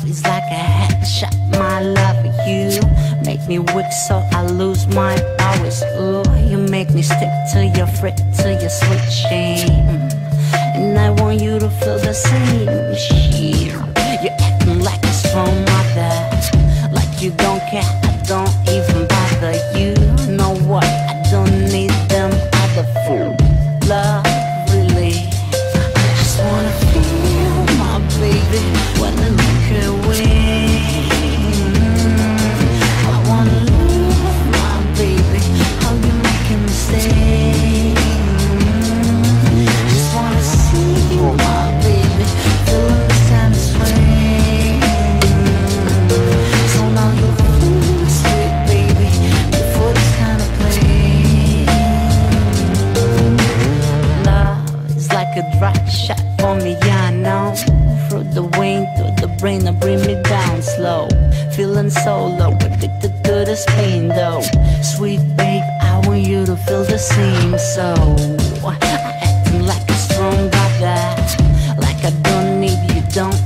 is like a headshot. My love for you make me weak, so I lose my powers. Ooh, you make me stick to your frick, to your sweet shame. And I want you to feel the same shit. You're acting like a strong mother, like you don't care, I don't even bother. You know what, I don't need them other fool. Love, really, I just wanna feel my baby when I look away. I wanna love my baby, how you making me stay. Just wanna see my baby feeling the same way. So now you feel sweet, baby, before this kind of play. Love is like a drug shot for me, yeah, I know. Through the wind, through the brain, and bring me down slow. Feeling so low, addicted to the pain though. Sweet babe, I want you to feel the same. So acting like a strong brother, like I don't need you, don't